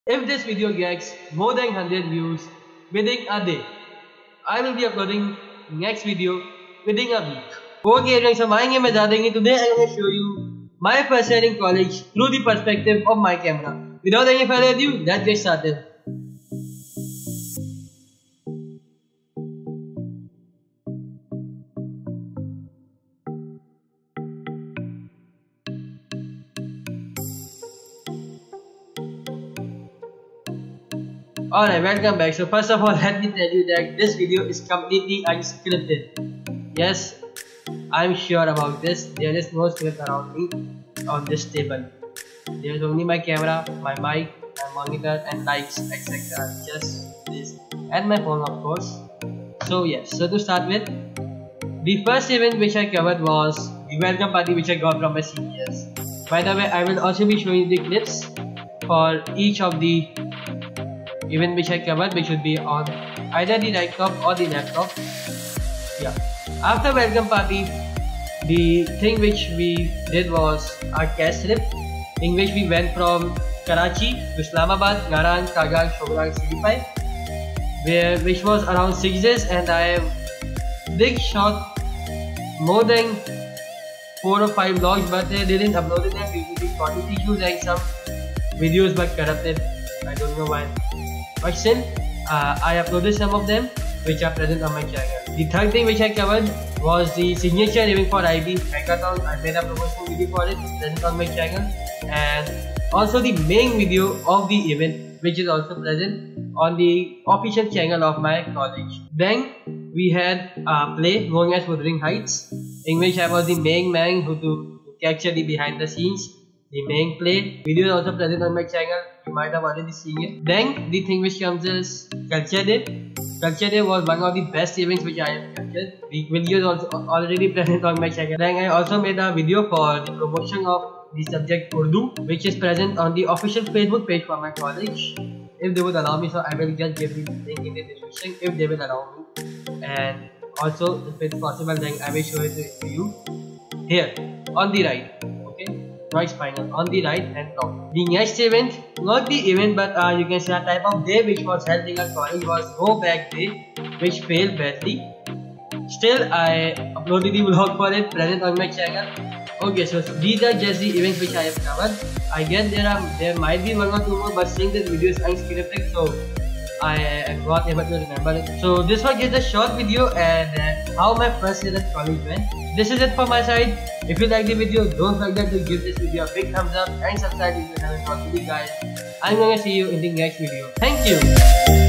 If this video gets more than 100 views within a day, I will be uploading next video within a week. Okay, friends, so today I'm going to show you my first year in college through the perspective of my camera. Without any further ado, let's get started. Alright, welcome back. So first of all, let me tell you that this video is completely unscripted. Yes, I'm sure about this. There is no script around me on this table. There is only my camera, my mic, my monitor and lights, etc. Just this. And my phone, of course. So yes, so to start with, the first event which I covered was the welcome party which I got from my seniors. By the way, I will also be showing you the clips for each of the event which I covered, which should be on either the laptop or the laptop. Yeah. After welcome party, the thing which we did was our cash trip, in which we went from Karachi to Islamabad, Naran, Kagal, Shograng, CD5, which was around 6 days, and I did shot more than 4 or 5 vlogs, but they didn't upload them due to the quality issues and some videos were corrupted. I don't know why. But still, I uploaded some of them which are present on my channel. The third thing which I covered was the signature event for IB Hackathon. I made a promotional video for it, present on my channel, and also the main video of the event, which is also present on the official channel of my college. Then we had a play known as Wuthering Heights, in which I was the main man who to capture the behind the scenes. The main play video is also present on my channel. You might have already seen it. Then the thing which comes is Culture Day. Culture Day was one of the best events which I have captured. The video is also already present on my channel. Then I also made a video for the promotion of the subject Urdu, which is present on the official Facebook page for my college. If they would allow me, so I will just give the link in the description if they will allow me. And also, if it's possible, then I will show it to you here on the right. Noise final on the right hand top. The next event, not the event, but you can say a type of day which was held in our college was Go Back Day, which failed badly. Still, I uploaded the vlog for it, present on my channel. Okay, so these are just the events which I have covered. I guess there might be one or two more, but since this video is unscripted, so I am not able to remember it. So this was just a short video and how my first year at college went. This is it for my side. If you like the video, don't forget to give this video a big thumbs up and subscribe if you haven't already, guys. I'm gonna see you in the next video. Thank you.